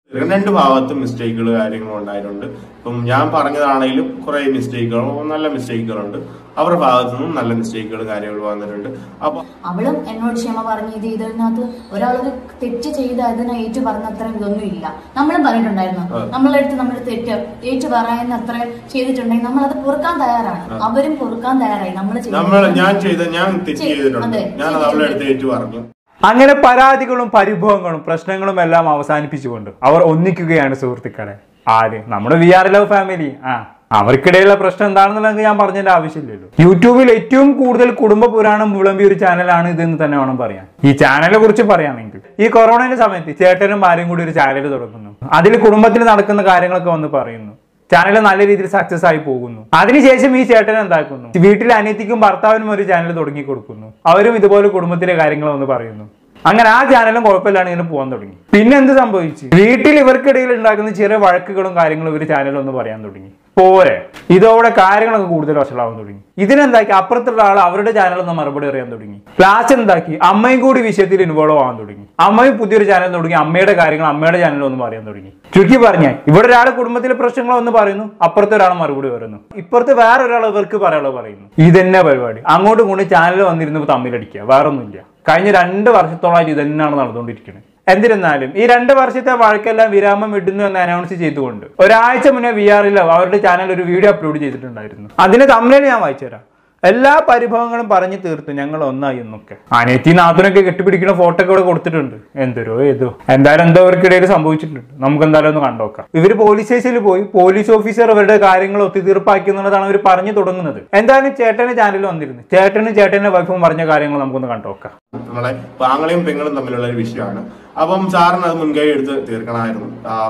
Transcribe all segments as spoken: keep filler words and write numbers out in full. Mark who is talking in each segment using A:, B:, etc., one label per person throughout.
A: രണ്ട് ഭാഗത്തും മിസ്റ്റേക്കുകൾ കാര്യങ്ങളും ഉണ്ടായിട്ടുണ്ട്. ഇപ്പം ഞാൻ പറഞ്ഞതാണെങ്കിലും കുറെ മിസ്റ്റേക്കുകളും നല്ല മിസ്റ്റേക്കുകളുണ്ട്, അവരുടെ ഭാഗത്തു നിന്നും നല്ല മിസ്റ്റേക്കുകൾ കാര്യങ്ങൾ വന്നിട്ടുണ്ട്. അപ്പൊ
B: അവളും എന്നോട് ക്ഷമ പറഞ്ഞു, ഇത് ഇതിനകത്ത് ഒരാളൊരു തെറ്റ് ചെയ്ത് അതിനെ ഏറ്റു പറഞ്ഞ അത്ര ഇതൊന്നും ഇല്ല. നമ്മളും പറഞ്ഞിട്ടുണ്ടായിരുന്നു, നമ്മളെടുത്ത് നമ്മൾ തെറ്റ് ഏറ്റു പറയുന്ന അത്ര ചെയ്തിട്ടുണ്ടെങ്കിൽ നമ്മൾ അത് പൊറുക്കാൻ തയ്യാറാണ്. അവരും പൊറുക്കാൻ തയ്യാറായി. നമ്മൾ
A: ഞാൻ ചെയ്ത ഞാൻ തെറ്റ് ചെയ്തിട്ടുണ്ട്, ഞാൻ അത് അവളുടെ അടുത്ത് ഏറ്റു പറഞ്ഞു.
C: അങ്ങനെ പരാതികളും പരിഭവങ്ങളും പ്രശ്നങ്ങളും എല്ലാം അവസാനിപ്പിച്ചുകൊണ്ട് അവർ ഒന്നിക്കുകയാണ് സുഹൃത്തുക്കളെ. ആര്? നമ്മുടെ വി ആർ ലവ് ഫാമിലി. ആ അവർക്കിടയിലുള്ള പ്രശ്നം എന്താണെന്നുള്ളത് ഞാൻ പറഞ്ഞതിന്റെ ആവശ്യമില്ലല്ലോ. യൂട്യൂബിൽ ഏറ്റവും കൂടുതൽ കുടുംബ പുരാണം വിളമ്പിയ ഒരു ചാനലാണ് ഇതെന്ന് തന്നെ വേണം പറയാൻ. ഈ ചാനലിനെ കുറിച്ച് പറയുകയാണെങ്കിൽ ഈ കൊറോണയുടെ സമയത്ത് ചേട്ടനും ഭാര്യയും കൂടി ഒരു ചാനൽ തുടങ്ങുന്നു. അതിൽ കുടുംബത്തിൽ നടക്കുന്ന കാര്യങ്ങളൊക്കെ വന്ന് പറയുന്നു. ചാനൽ നല്ല രീതിയിൽ സക്സസ് ആയി പോകുന്നു. അതിനുശേഷം ഈ ചേട്ടൻ എന്താക്കുന്നു, വീട്ടിലെ അനിയത്തിക്കും ഭർത്താവിനും ഒരു ചാനൽ തുടങ്ങി കൊടുക്കുന്നു. അവരും ഇതുപോലെ കുടുംബത്തിലെ കാര്യങ്ങൾ ഒന്ന് പറയുന്നു. അങ്ങനെ ആ ചാനലും കുഴപ്പമില്ലാണ്ട് ഇങ്ങനെ പോകാൻ തുടങ്ങി. പിന്നെ എന്ത് സംഭവിച്ചു? വീട്ടിൽ ഇവർക്കിടയിൽ ഉണ്ടാക്കുന്ന ചെറിയ വഴക്കുകളും കാര്യങ്ങളും ഇവർ ചാനലൊന്ന് പറയാൻ തുടങ്ങി. പോരെ, ഇതോടെ കാര്യങ്ങളൊക്കെ കൂടുതൽ വഷളാവാൻ തുടങ്ങി. ഇതിനെന്താക്കി അപ്പുറത്തുള്ള ആൾ അവരുടെ ചാനലൊന്ന് മറുപടി അറിയാൻ തുടങ്ങി. ലാസ്റ്റ് എന്താക്കി അമ്മയും കൂടി വിഷയത്തിൽ ഇൻവോൾവ് ആവാൻ തുടങ്ങി. അമ്മയും പുതിയൊരു ചാനൽ തുടങ്ങി, അമ്മയുടെ കാര്യങ്ങൾ അമ്മയുടെ ചാനലൊന്നും പറയാൻ തുടങ്ങി. ചുരുക്കി പറഞ്ഞാൽ ഇവിടെ ഒരാൾ കുടുംബത്തിലെ പ്രശ്നങ്ങളൊന്ന് പറയുന്നു, അപ്പുറത്തെ ഒരാൾ മറുപടി പറയുന്നു, ഇപ്പുറത്ത് വേറെ ഒരാൾ ഇവർക്ക് പറയാനുള്ളത് പറയുന്നു. ഇതന്നെ പരിപാടി. അങ്ങോട്ടും ഇങ്ങോട്ടും ചാനൽ വന്നിരുന്ന് തമ്മിലടിക്കുക, വേറൊന്നുമില്ല. കഴിഞ്ഞ രണ്ട് വർഷത്തോളമായിട്ട് ഇതന്നെയാണ് നടന്നുകൊണ്ടിരിക്കുന്നത്. എന്നിരുന്നാലും ഈ രണ്ട് വർഷത്തെ വഴക്കെല്ലാം വിരാമം വിടുന്നു എന്ന് അനൗൺസ് ചെയ്തുകൊണ്ട് ഒരാഴ്ച മുന്നേ വി ആർ ലവ് അവരുടെ ചാനൽ ഒരു വീഡിയോ അപ്ലോഡ് ചെയ്തിട്ടുണ്ടായിരുന്നു. അതിന്റെ തമ്മിൽ ഞാൻ വായിച്ചുതരാം. എല്ലാ പരിഭവങ്ങളും പറഞ്ഞു തീർത്തു, ഞങ്ങൾ ഒന്നായി എന്നൊക്കെ. അനിയത്തി നാത്തൂനൊക്കെ കെട്ടിപ്പിടിക്കുന്ന ഫോട്ടോ ഒക്കെ ഇവിടെ കൊടുത്തിട്ടുണ്ട്. എന്തോരോ ഏതോ എന്തായാലും എന്തോ അവർക്കിടയിൽ സംഭവിച്ചിട്ടുണ്ട്. നമുക്ക് എന്തായാലും ഒന്ന് കണ്ടോക്കാം. ഇവര് പോലീസ് സ്റ്റേഷനിൽ പോയി പോലീസ് ഓഫീസർ അവരുടെ കാര്യങ്ങൾ ഒത്തുതീർപ്പാക്കി എന്നുള്ളതാണ് അവർ പറഞ്ഞു തുടങ്ങുന്നത്. എന്തായാലും ചേട്ടന്റെ ചാനൽ വന്നിരുന്നു. ചേട്ടനും ചേട്ടന്റെ വൈഫും പറഞ്ഞ കാര്യങ്ങൾ നമുക്കൊന്ന് കണ്ടോക്കാം.
A: നമ്മളെ ആങ്ങളെയും പെങ്ങളും തമ്മിലുള്ള ഒരു വിഷയമാണ്. അപ്പം സാറിന് അത് മുൻകൈ എടുത്ത് തീർക്കണമായിരുന്നു.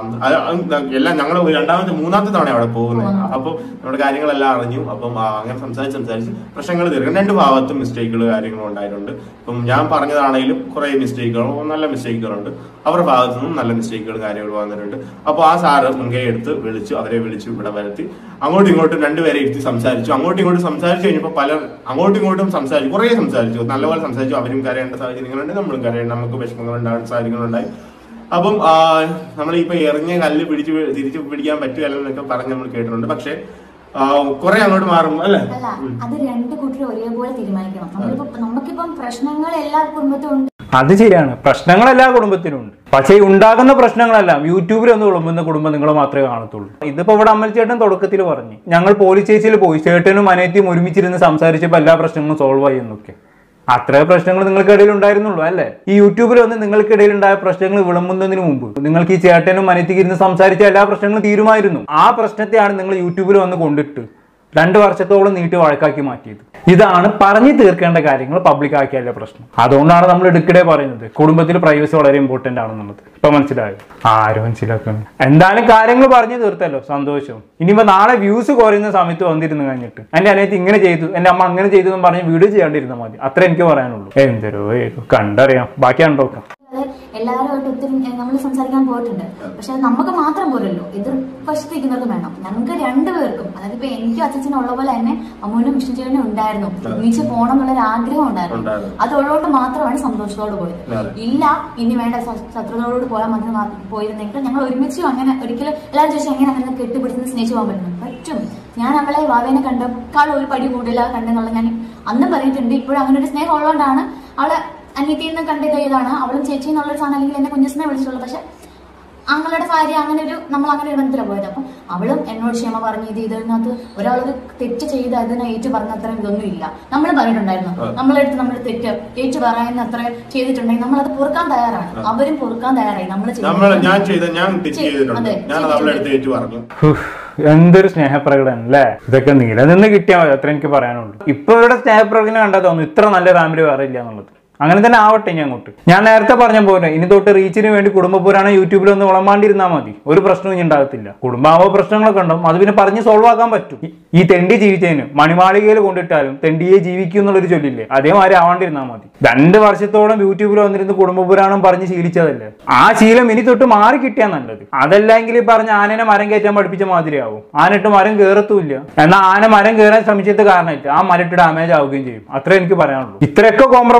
A: എല്ലാം ഞങ്ങൾ രണ്ടാമത്തെ മൂന്നാമത്തെ തവണ അവിടെ പോകുന്നത്. അപ്പം നമ്മുടെ കാര്യങ്ങളെല്ലാം അറിഞ്ഞു. അപ്പം അങ്ങനെ സംസാരിച്ച് സംസാരിച്ച് പ്രശ്നങ്ങൾ തീർക്കണം. രണ്ട് ഭാഗത്തും മിസ്റ്റേക്കുകൾ കാര്യങ്ങളും ഉണ്ടായിട്ടുണ്ട്. ഇപ്പം ഞാൻ പറഞ്ഞതാണെങ്കിലും കുറെ മിസ്റ്റേക്കുകളും നല്ല മിസ്റ്റേക്കുകളുണ്ട്, അവരുടെ ഭാഗത്തു നിന്നും നല്ല മിസ്റ്റേക്കുകൾ കാര്യങ്ങൾ വന്നിട്ടുണ്ട്. അപ്പോൾ ആ സാറ് മുൻകൈ എടുത്ത് വിളിച്ചു, അവരെ വിളിച്ചു ഇവിടെ വരുത്തി അങ്ങോട്ടും ഇങ്ങോട്ടും രണ്ടുപേരെ ഇരുത്തി സംസാരിച്ചു. അങ്ങോട്ടും ഇങ്ങോട്ടും സംസാരിച്ചു കഴിഞ്ഞപ്പോൾ പല അങ്ങോട്ടും ഇങ്ങോട്ടും സംസാരിച്ചു, കുറേ സംസാരിച്ചു, നല്ലപോലെ സംസാരിച്ചു. അവരും കരയേണ്ട സാഹചര്യങ്ങളുണ്ട്, നമ്മളും കരയേണ്ട, നമുക്ക് വിഷമങ്ങൾ ഉണ്ടാകുന്ന സാഹചര്യങ്ങളുണ്ടായി. അപ്പം നമ്മളിപ്പോ എറിഞ്ഞ കല്ല് പിടിച്ച് തിരിച്ചു പിടിക്കാൻ പറ്റുകയെന്നൊക്കെ പറഞ്ഞ് നമ്മൾ കേട്ടിട്ടുണ്ട്. പക്ഷെ കുറെ അങ്ങോട്ട് മാറും അല്ലേ?
B: അത് രണ്ട് കൂട്ടരും ഒരേപോലെ തീരുമാനിക്കണം. നമ്മളിപ്പോ നമുക്കിപ്പം പ്രശ്നങ്ങൾ എല്ലാ കുടുംബത്തിലും ഉണ്ട്.
C: അത് ശരിയാണ്, പ്രശ്നങ്ങൾ എല്ലാ കുടുംബത്തിലും ഉണ്ട്. പക്ഷേ ഉണ്ടാകുന്ന പ്രശ്നങ്ങളെല്ലാം യൂട്യൂബിൽ ഒന്ന് വിളമ്പുന്ന കുടുംബം നിങ്ങൾ മാത്രമേ കാണത്തുള്ളൂ. ഇതിപ്പോ ഇവിടെ അമ്മൽ ചേട്ടൻ തുടക്കത്തിൽ പറഞ്ഞു, ഞങ്ങൾ പോലീസ് സ്റ്റേഷനിൽ പോയി ചേട്ടനും അനിയത്തിയും ഒരുമിച്ചിരുന്ന് സംസാരിച്ചപ്പോൾ എല്ലാ പ്രശ്നങ്ങളും സോൾവ് ആയി എന്നൊക്കെ. അത്ര പ്രശ്നങ്ങൾ നിങ്ങൾക്കിടയിൽ ഉണ്ടായിരുന്നുള്ളൂ അല്ലേ? ഈ യൂട്യൂബിൽ വന്ന് നിങ്ങൾക്കിടയിൽ ഉണ്ടായ പ്രശ്നങ്ങൾ വിളമ്പുന്നതിന് മുമ്പ് നിങ്ങൾക്ക് ഈ ചേട്ടനും അനിയത്തിക്ക് ഇരുന്ന് സംസാരിച്ച എല്ലാ പ്രശ്നങ്ങളും തീരുമായിരുന്നു. ആ പ്രശ്നത്തെയാണ് നിങ്ങൾ യൂട്യൂബിൽ വന്ന് കൊണ്ടിട്ട് രണ്ട് വർഷത്തോളം നീട്ടി വഴക്കാക്കി മാറ്റിയത്. ഇതാണ് പറഞ്ഞു തീർക്കേണ്ട കാര്യങ്ങൾ പബ്ലിക് ആക്കിയല്ല പ്രശ്നം. അതുകൊണ്ടാണ് നമ്മൾ ഇടയ്ക്കിടെ പറയുന്നത് കുടുംബത്തിൽ പ്രൈവസി വളരെ ഇമ്പോർട്ടന്റ് ആണെന്നുള്ളത്. ഇപ്പൊ മനസ്സിലായോ? ആരും മനസ്സിലാക്കണം. എന്തായാലും കാര്യങ്ങൾ പറഞ്ഞു തീർത്തല്ലോ, സന്തോഷം. ഇനിയിപ്പോ നാളെ വ്യൂസ് കുറയുന്ന സമയത്ത് വന്നിരുന്നു കഴിഞ്ഞിട്ട് എന്റെ അനിയത്തി ഇങ്ങനെ ചെയ്തു, എന്റെ അമ്മ അങ്ങനെ ചെയ്തു എന്ന് പറഞ്ഞ് വീഡിയോ ചെയ്യാണ്ടിരുന്നാൽ മതി. അത്ര എനിക്ക് പറയാനുള്ളൂ. എന്തരോ ഏതോ കണ്ടറിയാം, ബാക്കിയാണ് നോക്കാം.
B: എല്ലാവരുമായിട്ട് ഒത്തിരി നമ്മൾ സംസാരിക്കാൻ പോയിട്ടുണ്ട്. പക്ഷെ നമുക്ക് മാത്രം പോരല്ലോ, എതിർ വശത്തേക്കുന്നവർക്ക് വേണം. ഞങ്ങൾക്ക് രണ്ടുപേർക്കും, അതായത് ഇപ്പൊ എനിക്കും അച്ഛനും ഉള്ള പോലെ തന്നെ അമ്മൂനും വിഷ്ണു ചേട്ടനും ഉണ്ടായിരുന്നു. ഒരുമിച്ച് പോകണം എന്നുള്ളൊരു ആഗ്രഹം ഉണ്ടായിരുന്നു. അതുള്ളതുകൊണ്ട് മാത്രമാണ് സന്തോഷത്തോട് പോയത്. ഇല്ല ഇനി വേണ്ട ശത്രുക്കളോട് പോയാൽ മാത്രം പോയിരുന്നെങ്കിൽ ഞങ്ങൾ ഒരുമിച്ചും അങ്ങനെ ഒരിക്കലും എല്ലാവരും ചോദിച്ചാൽ എങ്ങനെ അങ്ങനെ കെട്ടിപ്പിടിച്ച് സ്നേഹിച്ചു പോകാൻ പറ്റുന്നു? പറ്റും. ഞാൻ അവളെ വാവേനെ കണ്ടേക്കാൾ ഒരു പടി കൂടുതൽ കണ്ടെന്നുള്ള ഞാൻ അന്ന് പറഞ്ഞിട്ടുണ്ട്. ഇപ്പോഴും അങ്ങനെ ഒരു സ്നേഹം ഉള്ളതുകൊണ്ടാണ് അവളെ അനിയത്തിന്ന് കണ്ടത് ഇതാണ്. അവളും ചേച്ചി എന്നുള്ളൊരു സാധനം അല്ലെങ്കിൽ എന്നെ കുഞ്ഞസിനെ വിളിച്ചിട്ടുള്ളൂ. പക്ഷെ ആങ്ങളുടെ ഭാര്യ അങ്ങനെ ഒരു നമ്മൾ അങ്ങനെ ഒരു ബന്ധത്തിലാണ് പോയത്. അപ്പം അവളും എന്നോട് ക്ഷമ പറഞ്ഞു, ഇത് ഇതിനകത്ത് ഒരാളൊരു തെറ്റ് ചെയ്ത് അതിനെ ഏറ്റു പറഞ്ഞ അത്ര ഇതൊന്നും ഇല്ല. നമ്മൾ പറഞ്ഞിട്ടുണ്ടായിരുന്നു, നമ്മളെടുത്ത് നമ്മൾ തെറ്റ് ഏറ്റു പറയുന്ന അത്ര ചെയ്തിട്ടുണ്ടെങ്കിൽ നമ്മൾ അത് പൊറുക്കാൻ തയ്യാറാണ്. അവരും പൊറുക്കാൻ തയ്യാറായി. നമ്മൾ
C: എന്തൊരു സ്നേഹപ്രകടനം അല്ലേ? ഇതൊക്കെ നിലനിന്ന് കിട്ടിയാൽ മതി, അത്ര എനിക്ക് പറയാനുള്ളൂ. ഇപ്പൊ ഇവിടെ സ്നേഹപ്രകടനം കണ്ടാൽ തോന്നുന്നു ഇത്ര നല്ല ഫാമിലി വേറെ ഇല്ല എന്നുള്ളത്. അങ്ങനെ തന്നെ ആവട്ടെ. ഞാൻ അങ്ങോട്ട് ഞാൻ നേരത്തെ പറഞ്ഞ പോലെ ഇനി തൊട്ട് റീച്ചിന് വേണ്ടി കുടുംബപുരാണം യൂട്യൂബിൽ ഒന്ന് വിളമ്പാണ്ടിരുന്നാൽ മതി. ഒരു പ്രശ്നവും ഇനി ഉണ്ടാകത്തില്ല. കുടുംബാവോ പ്രശ്നങ്ങളൊക്കെ ഉണ്ടാവും, അത് പിന്നെ പറഞ്ഞ് സോൾവ് ആക്കാൻ പറ്റും. ഈ തെണ്ടി ജീവിച്ചതിന് മണിമാളികയിൽ കൊണ്ടിട്ടാലും തെണ്ടിയെ ജീവിക്കും എന്നുള്ളൊരു ചൊല്ലില്ലേ, അതേമാതിരി ആവാണ്ടിരുന്നാൽ മതി. രണ്ട് വർഷത്തോളം യൂട്യൂബിൽ വന്നിരുന്ന് കുടുംബപുരാണം പറഞ്ഞ് ശീലിച്ചതല്ലേ, ആ ശീലം ഇനി തൊട്ട് മാറി കിട്ടിയാൽ നല്ലത്. അതല്ലെങ്കിൽ ഈ പറഞ്ഞ ആനനെ മരം കയറ്റാൻ പഠിപ്പിച്ച മാതിരിയാവും. ആനട്ട് മരം കയറത്തുമില്ല, എന്നാൽ ആന മരം കയറാൻ ശ്രമിച്ചത് കാരണമായിട്ട് ആ മരട്ട് ഡാമേജ് ആവുകയും ചെയ്യും. അത്രേ എനിക്ക് പറയാനുള്ളൂ. ഇത്രയൊക്കെ കോംപ്രമൈസ് ആക്കിയിട്ട്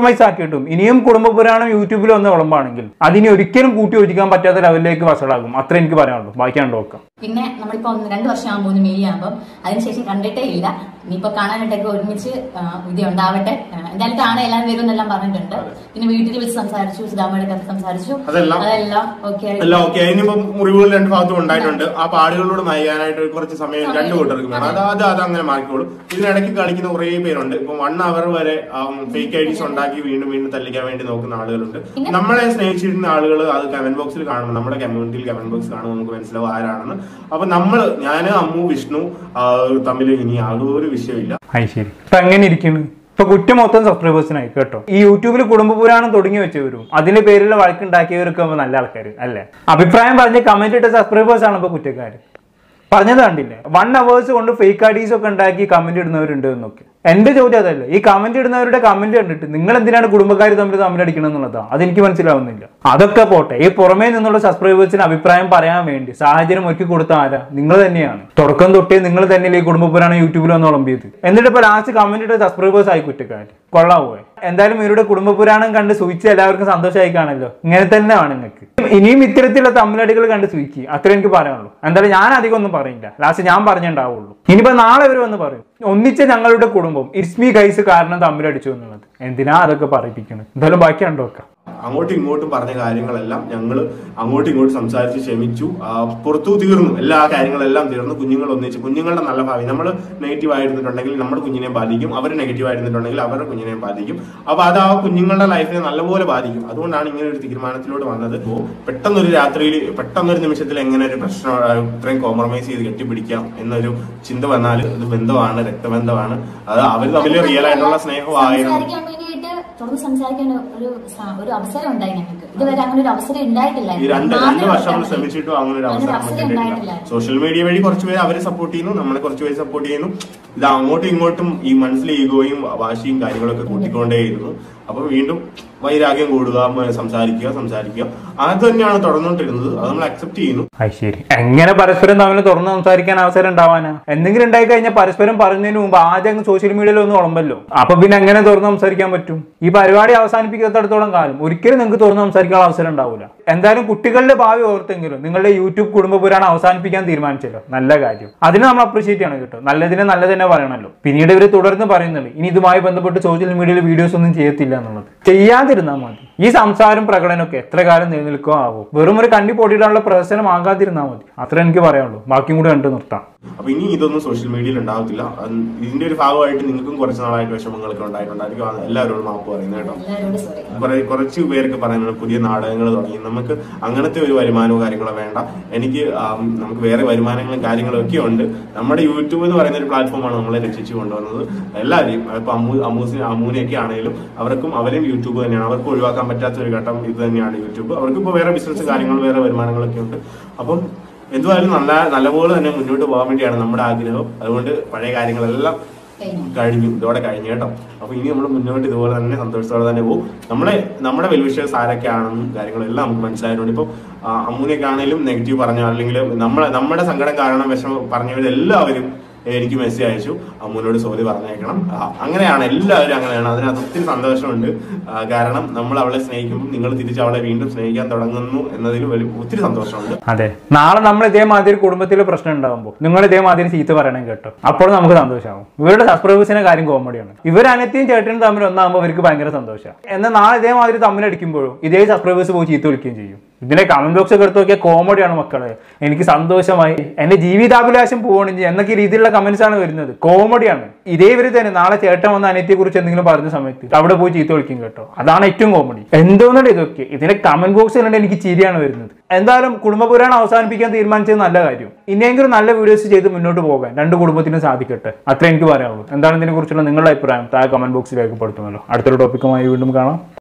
C: പറഞ്ഞിട്ടും ഇനിയും കുടുംബ പുരാണം യൂട്യൂബിൽ വന്ന് വിളമ്പാണെങ്കിൽ അതിനി ഒരിക്കലും കൂട്ടി യോജിക്കാൻ പറ്റാത്ത ലെവലിലേക്ക് വഷളാകും. അത്ര എനിക്ക് പറയാനുള്ളൂ. ബാക്കിയാണ് നോക്കാം.
B: പിന്നെ നമ്മളിപ്പോ ഒന്ന് രണ്ട് വർഷം ആകുമ്പോൾ ഒന്ന് മെയ് ആകുമ്പോൾ അതിനുശേഷം കണ്ടിട്ടേ ഇല്ല. ഇനിയിപ്പോ കാണാനായിട്ടൊക്കെ ഒരുമിച്ച് വിധി ഉണ്ടാവട്ടെ. എന്തായാലും കാണാൻ എല്ലാവരും വരും എന്നെല്ലാം പറഞ്ഞിട്ടുണ്ട്. പിന്നെ വീട്ടിൽ വിളിച്ച് സംസാരിച്ചു, സുധാമയുടെ കഥ സംസാരിച്ചു, അതെല്ലാം ഓക്കെ
A: എല്ലാം ഓക്കെ. ഇനിയിപ്പോ മുറിവുകൾ രണ്ട് ഭാഗത്തും ഉണ്ടായിട്ടുണ്ട്. ആ പാടുകളോട് നയിക്കാനായിട്ട് കുറച്ച് സമയം രണ്ടു കൂട്ടർക്കും വേണം. അത് അത് അത് അങ്ങനെ മാറിക്കോളും. ഇതിനിടയ്ക്ക് കളിക്കുന്ന കുറേ പേരുണ്ട്. ഇപ്പൊ വൺ അവർ വരെ ഫേക്ക് ഐ ഡിസ് ഉണ്ടാക്കി വീണ്ടും വീണ്ടും തല്ലിക്കാൻ വേണ്ടി നോക്കുന്ന ആളുകളുണ്ട്. നമ്മളെ സ്നേഹിച്ചിരുന്ന ആളുകൾ അത് കമന്റ് ബോക്സിൽ കാണുമ്പോൾ, നമ്മുടെ കമ്മ്യൂണിറ്റിയിൽ കമന്റ് ബോക്സ് കാണുമ്പോൾ നമുക്ക് മനസ്സിലാവും ആരാണെന്ന്. അപ്പൊ നമ്മള് ഞാന് അമ്മു വിഷ്ണു തമ്മിൽ ഇനി യാതൊരു വിഷയമില്ല.
C: ശരി. ഇപ്പൊ എങ്ങനെ ഇരിക്കുന്നു? ഇപ്പൊ കുറ്റം മൊത്തം സബ്സ്ക്രൈബേഴ്സിനായി കേട്ടോ. ഈ യൂട്യൂബിൽ കുടുംബ പുരാണം തുടങ്ങി വെച്ചവരും അതിന്റെ പേരിലുള്ള വഴക്കുണ്ടാക്കിയവരൊക്കെ നല്ല ആൾക്കാർ അല്ലേ? അഭിപ്രായം പറഞ്ഞ് കമന്റ് ഇട്ട സബ്സ്ക്രൈബേഴ്സ് ആണ് ഇപ്പൊ കുറ്റക്കാര്. പറഞ്ഞത് കണ്ടില്ലേ? വൺ അവേഴ്സ് കൊണ്ട് ഫേക്ക് ഐഡീസ് ഒക്കെ ഉണ്ടാക്കി കമന്റ് ഇടുന്നവരുണ്ട് എന്നൊക്കെ. എന്റെ ചോദ്യം അതല്ലേ, ഈ കമന്റ് ഇടുന്നവരുടെ കമന്റ് കണ്ടിട്ട് നിങ്ങൾ എന്തിനാണ് കുടുംബക്കാർ തമ്മിൽ തമ്മിൽ അടിക്കണം എന്നുള്ളതാണ്. അതെനിക്ക് മനസ്സിലാവുന്നില്ല. അതൊക്കെ പോട്ടെ, ഈ പുറമേ നിന്നുള്ള സബ്സ്ക്രൈബേഴ്സിന് അഭിപ്രായം പറയാൻ വേണ്ടി സാഹചര്യം ഒരുക്കി കൊടുത്ത ആരാ? നിങ്ങൾ തന്നെയാണ്. തുടക്കം തൊട്ടേ നിങ്ങൾ തന്നെയല്ലേ ഈ കുടുംബ പുരാണം യൂട്യൂബിൽ വന്ന് വിളമ്പിയത്. എന്നിട്ട് ഇപ്പൊ ലാസ്റ്റ് കമന്റ് ഇട്ട സബ്സ്ക്രൈബേഴ്സ് ആയി കുറ്റക്കാർ. കൊള്ളാവോ? എന്തായാലും ഇവരുടെ കുടുംബ പുരാണം കണ്ട് സൂചിച്ച് എല്ലാവർക്കും സന്തോഷമായി കാണല്ലോ. ഇങ്ങനെ തന്നെയാണ് നിങ്ങൾക്ക്. ഇനിയും ഇത്തരത്തിലുള്ള തമ്മിലടികൾ കണ്ട് സൂചിക്കുക. അത്ര എനിക്ക് പറയാനുള്ളൂ. എന്തായാലും ഞാൻ അധികം ഒന്നും പറയില്ല. ലാസ്റ്റ് ഞാൻ പറഞ്ഞിട്ടുണ്ടാവുള്ളൂ. ഇനിയിപ്പോ നാളെ ഇവർ വന്ന് പറയും ഒന്നിച്ച ഞങ്ങളുടെ കുടുംബം ഇറ്റ്സ് മീ ഗൈസ് കാരണം തമ്മിലടിച്ചു എന്നുള്ളത്. എന്തിനാ അതൊക്കെ പറയിപ്പിക്കുന്നത്? എന്തായാലും ബാക്കി കണ്ടോക്കാം.
A: അങ്ങോട്ടും ഇങ്ങോട്ടും പറഞ്ഞ കാര്യങ്ങളെല്ലാം ഞങ്ങൾ അങ്ങോട്ടും ഇങ്ങോട്ടും സംസാരിച്ച് ക്ഷമിച്ചു. പുറത്തു തീർന്നു. എല്ലാ കാര്യങ്ങളെല്ലാം തീർന്നു. കുഞ്ഞുങ്ങൾ ഒന്നിച്ച് കുഞ്ഞുങ്ങളുടെ നല്ല ഭാവി. നമ്മൾ നെഗറ്റീവ് ആയിരുന്നിട്ടുണ്ടെങ്കിൽ നമ്മുടെ കുഞ്ഞിനെ ബാധിക്കും, അവർ നെഗറ്റീവ് ആയിരുന്നിട്ടുണ്ടെങ്കിൽ അവരുടെ കുഞ്ഞിനെ ബാധിക്കും. അപ്പൊ അത് ആ കുഞ്ഞുങ്ങളുടെ ലൈഫിനെ നല്ലപോലെ ബാധിക്കും. അതുകൊണ്ടാണ് ഇങ്ങനെ ഒരു തീരുമാനത്തിലോട്ട് വന്നത്. പെട്ടെന്നൊരു രാത്രിയിൽ പെട്ടെന്നൊരു നിമിഷത്തിൽ എങ്ങനെ ഒരു പ്രശ്നം ഇത്രയും കോംപ്രമൈസ് ചെയ്ത് കെട്ടിപ്പിടിക്കാം എന്നൊരു ചിന്ത വന്നാൽ ഇത് ബന്ധമാണ്, രക്തബന്ധമാണ്. അത് അവർ തമ്മിൽ റിയൽ ആയിട്ടുള്ള സ്നേഹമായിരുന്നു.
B: തുറന്ന് സംസാരിക്കാൻ ഒരു ഒരു അവസരം ഉണ്ടായി ഞങ്ങൾക്ക്. ഇതുവരെ അങ്ങനെ ഒരു അവസരം ഉണ്ടായിട്ടില്ല.
A: ഈ രണ്ട് രണ്ട് വർഷം ശ്രമിച്ചിട്ടും അങ്ങനെ ഒരു അവസരം ഉണ്ടായിട്ടില്ല. സോഷ്യൽ മീഡിയ വഴി കുറച്ച് പേര് അവരെ സപ്പോർട്ട് ചെയ്യുന്നു, നമ്മളെ കുറച്ച് പേര് സപ്പോർട്ട് ചെയ്യുന്നു. ഇത് അങ്ങോട്ടും ഇങ്ങോട്ടും ഈ മനസ്സിലെ ഈഗോയും വാശിയും കാര്യങ്ങളൊക്കെ കൂട്ടിക്കൊണ്ടേയിരുന്നു. അപ്പൊ വീണ്ടും വൈരാഗ്യം കൂടുക, സംസാരിക്കുക സംസാരിക്കുക അത് തന്നെയാണ് തുടർന്നുകൊണ്ടിരുന്നത്. അത് നമ്മൾ അക്സെപ്റ്റ് ചെയ്യുന്നു.
C: ശരി. എങ്ങനെ പരസ്പരം തമ്മിൽ തുറന്ന് സംസാരിക്കാൻ അവസരം ഉണ്ടാവാനാ? എന്തെങ്കിലും ഉണ്ടായി കഴിഞ്ഞാൽ പരസ്പരം പറഞ്ഞതിന് മുമ്പ് ആദ്യം സോഷ്യൽ മീഡിയയിൽ ഒന്ന് ഉളമ്പല്ലോ. അപ്പൊ പിന്നെ എങ്ങനെ തുറന്ന് സംസാരിക്കാൻ പറ്റും? ഈ പരിപാടി അവസാനിപ്പിക്കാത്തടത്തോളം കാലം ഒരിക്കലും നിങ്ങൾക്ക് തുറന്ന് സംസാരിക്കാനുള്ള അവസരം ഉണ്ടാവില്ല. എന്തായാലും കുട്ടികളുടെ ഭാവി ഓർത്തെങ്കിലും നിങ്ങളുടെ യൂട്യൂബ് കുടുംബ പുരാണം അവസാനിപ്പിക്കാൻ തീരുമാനിച്ചല്ലോ. നല്ല കാര്യം. അതിന് നമ്മൾ അപ്രീഷിയേറ്റ് ചെയ്യണം കേട്ടോ. നല്ലതിനെ നല്ലത് തന്നെ പറയണല്ലോ. പിന്നീട് ഇവര് തുടർന്ന് പറയുന്നുണ്ട് ഇനി ഇതുമായി ബന്ധപ്പെട്ട് സോഷ്യൽ മീഡിയയിൽ വീഡിയോസ് ഒന്നും ചെയ്യത്തില്ല എന്നുള്ളത്. ചെയ്യാതിരുന്നാൽ മതി. ഈ സംസാരം പ്രകടനമൊക്കെ എത്ര കാലം നിലനിൽക്കുക ആവും. വെറും ഒരു കണ്ണി പൊടിയിടാനുള്ള പ്രശ്നം ആകാതിരുന്നാൽ മതി. അത്ര എനിക്ക് പറയാനുള്ളൂ. ബാക്കിയും കൂടി കണ്ടു നിർത്താം.
A: അപ്പൊ ഇനി ഇതൊന്നും സോഷ്യൽ മീഡിയയിൽ ഉണ്ടാകത്തില്ല. ഇതിന്റെ ഒരു ഭാഗമായിട്ട് നിങ്ങൾക്കും കുറച്ച് നാളായിട്ട് വിഷമങ്ങളൊക്കെ ഉണ്ടായിട്ടുണ്ടായിരിക്കും. എല്ലാവരോടും മാപ്പ് പറയുന്നത് കേട്ടോ. കുറെ കുറച്ച് പേർക്ക് പറയുന്നത് പുതിയ നാടകങ്ങൾ തുടങ്ങി. നമുക്ക് അങ്ങനത്തെ ഒരു വരുമാനവും കാര്യങ്ങളോ വേണ്ട. എനിക്ക് നമുക്ക് വേറെ വരുമാനങ്ങളും കാര്യങ്ങളും ഒക്കെ ഉണ്ട്. നമ്മുടെ യൂട്യൂബ് എന്ന് പറയുന്ന ഒരു പ്ലാറ്റ്ഫോമാണ് നമ്മളെ രക്ഷിച്ചു കൊണ്ടുവന്നത്. എല്ലാവരെയും ഇപ്പൊ അമ്മൂ അമ്മൂസിനെ അമ്മൂനെയൊക്കെ ആണെങ്കിലും അവർക്കും അവരും യൂട്യൂബ് തന്നെയാണ്. അവർക്ക് ഒഴിവാക്കാൻ പറ്റാത്ത ഒരു ഘട്ടം ഇത് തന്നെയാണ് യൂട്യൂബ്. അവർക്ക് ഇപ്പോൾ വേറെ ബിസിനസ് കാര്യങ്ങളും വേറെ വരുമാനങ്ങളൊക്കെ ഉണ്ട്. അപ്പം എന്തുവായാലും നല്ല നല്ലപോലെ തന്നെ മുന്നോട്ട് പോകാൻ വേണ്ടിയാണ് നമ്മുടെ ആഗ്രഹം. അതുകൊണ്ട് പഴയ കാര്യങ്ങളെല്ലാം കഴിഞ്ഞു, ഇതോടെ കഴിഞ്ഞു കേട്ടോ. അപ്പൊ ഇനി നമ്മൾ മുന്നോട്ട് ഇതുപോലെ തന്നെ സന്തോഷത്തോടെ തന്നെ പോകും. നമ്മളെ നമ്മുടെ വെൽവിഷേഴ്സ് ആരൊക്കെയാണെന്നും കാര്യങ്ങളെല്ലാം നമുക്ക് മനസ്സിലായതുകൊണ്ട് ഇപ്പൊ അമ്മൂനെയൊക്കെ ആണെങ്കിലും നെഗറ്റീവ് പറഞ്ഞോ അല്ലെങ്കിൽ നമ്മളെ നമ്മുടെ സങ്കടം കാരണം വിഷമം പറഞ്ഞവരെല്ലാവരും എനിക്ക് മെസ്സേജ് അയച്ചു അമ്മൂനോട് സോറി പറഞ്ഞേക്കണം. അങ്ങനെയാണ് എല്ലാവരും അങ്ങനെയാണ്. അതിനകത്ത് ഒത്തിരി സന്തോഷമുണ്ട്. കാരണം നമ്മൾ അവളെ സ്നേഹിക്കുമ്പോൾ നിങ്ങൾ തിരിച്ച് അവളെ വീണ്ടും സ്നേഹിക്കാൻ തുടങ്ങുന്നു എന്നതിൽ ഒത്തിരി സന്തോഷമുണ്ട്.
C: അതെ, നാളെ നമ്മൾ ഇതേമാതിരി കുടുംബത്തിലെ പ്രശ്നം ഉണ്ടാകുമ്പോൾ നിങ്ങൾ ഇതേമാതിരി ചീത്ത പറയണം കേട്ടോ. അപ്പോൾ നമുക്ക് സന്തോഷമാകും. ഇവരുടെ സബ്സ്ക്രൈബേഴ്സിന്റെ കാര്യം കോമഡിയാണ്. ഇവർ അനത്തിയും ചേട്ടനും തമ്മിൽ ഒന്നാകുമ്പോൾ അവർക്ക് ഭയങ്കര സന്തോഷമാണ്. എന്നാൽ നാളെ ഇതേമാതിരി തമ്മിലടിക്കുമ്പോഴും ഇതേ സബ്സ്ക്രൈബേഴ്സ് പോയി ചീത്ത വിളിക്കുകയും ചെയ്യും. ഇതിനെ കമന്റ് ബോക്സ് ഒക്കെ എടുത്ത് നോക്കിയാൽ കോമഡിയാണ് മക്കളെ. എനിക്ക് സന്തോഷമായി, എന്റെ ജീവിതാഭിലാഷം പോകണെങ്കിൽ എന്നൊക്കെ രീതിയിലുള്ള കമന്റ്സ് ആണ് വരുന്നത്. കോമഡിയാണ്. ഇതേ ഇവര് തന്നെ നാളെ ചേട്ടൻ വന്ന അനിയത്തിയെ കുറിച്ച് എന്തെങ്കിലും പറഞ്ഞ സമയത്ത് അവിടെ പോയി ചീത്ത വിളിക്കും കേട്ടോ. അതാണ് ഏറ്റവും കോമഡി. എന്തോന്നുണ്ട് ഇതൊക്കെ. ഇതിന്റെ കമന്റ് ബോക്സ് കണ്ട് എനിക്ക് ചിരിയാണ് വരുന്നത്. എന്തായാലും കുടുംബ പുരാണം അവസാനിപ്പിക്കാൻ തീരുമാനിച്ചത് നല്ല കാര്യം. ഇനിയെങ്കിലും നല്ല വീഡിയോസ് ചെയ്ത് മുന്നോട്ട് പോകാൻ രണ്ട് കുടുംബത്തിനും സാധിക്കട്ടെ. അത്ര എനിക്ക് പറയാനുള്ളൂ. എന്താണ് ഇതിനെ കുറിച്ചുള്ള നിങ്ങളുടെ അഭിപ്രായം താഴെ കമന്റ് ബോക്സിൽ രേഖപ്പെടുത്തുമല്ലോ. അടുത്തൊരു ടോപ്പിക്കുമായി വീണ്ടും കാണാം.